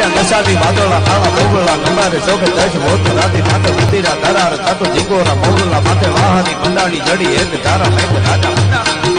પડ્યા નશાવી વાદળા કાળા મોગલા નંબારે ચોકે દશ મોત રાતી માથે ઉતીરા દરાર તાતો જીગોરા મોગલા માથે વાહની મંડાણી જડી એક તારા મેઘ રાજા